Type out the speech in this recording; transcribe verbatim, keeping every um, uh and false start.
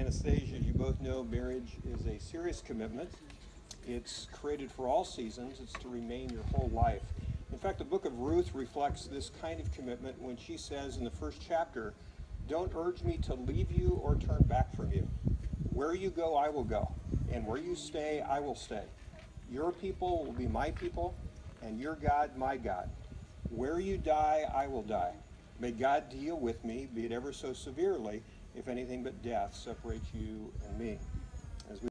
Anastasia, as you both know, marriage is a serious commitment. It's created for all seasons. It's to remain your whole life. In fact, the book of Ruth reflects this kind of commitment when she says in the first chapter, "Don't urge me to leave you or turn back from you. Where you go, I will go, and where you stay, I will stay. Your people will be my people, and your God, my God. Where you die, I will die. May God deal with me, be it ever so severely, if anything but death separates you and me."